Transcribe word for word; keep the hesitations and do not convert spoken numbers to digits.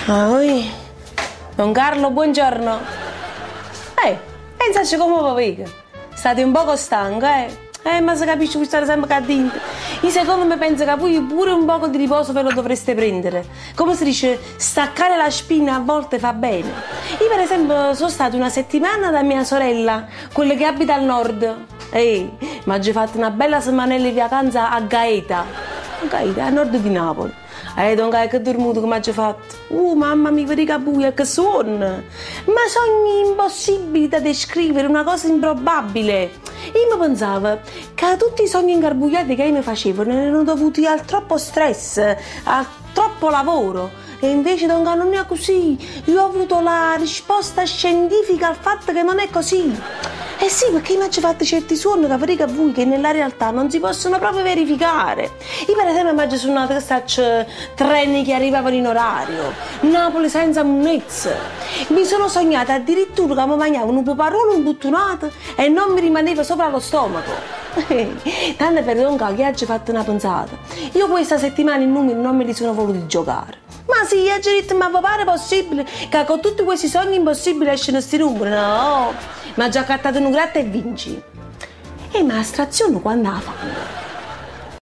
Ah, oi. Don Carlo, buongiorno. Eh, pensaci come va vega. State un poco stanco, eh? Eh, ma si capisce che state sempre qua dentro. Io secondo me penso che voi pure un poco di riposo ve lo dovreste prendere. Come si dice, staccare la spina a volte fa bene. Io per esempio sono stata una settimana da mia sorella, quella che abita al nord. Ehi, mi ha fatto una bella settimana di vacanza a Gaeta. A Gaeta, a nord di Napoli. Eh, don Gaia, che dormuto che mi ha fatto. Uh, mamma mia, vedi che buia, che suono. Ma sogni impossibili da descrivere, una cosa improbabile. Io mi pensavo che tutti i sogni ingarbugliati che mi facevano erano dovuti al troppo stress, al troppo lavoro. E invece don Gaia non è così. Io ho avuto la risposta scientifica al fatto che non è così. Eh sì, perché mi ha fatto certi suoni che vedete a voi che nella realtà non si possono proprio verificare. Io per esempio mi sono suonato questi treni che arrivavano in orario, Napoli senza munnezza. Mi sono sognata addirittura che mi mangiavo un puparolo imbuttonato e non mi rimaneva sopra lo stomaco. Tanto per don Gaia che oggi ho fatto una pensata. Io questa settimana i numeri non me li sono voluti giocare. Ma sì, io ho detto, ma vi pare possibile che con tutti questi sogni impossibili escono questi numeri? No, ma già cattato un gratta e vinci. E ma astrazione quando la fanno?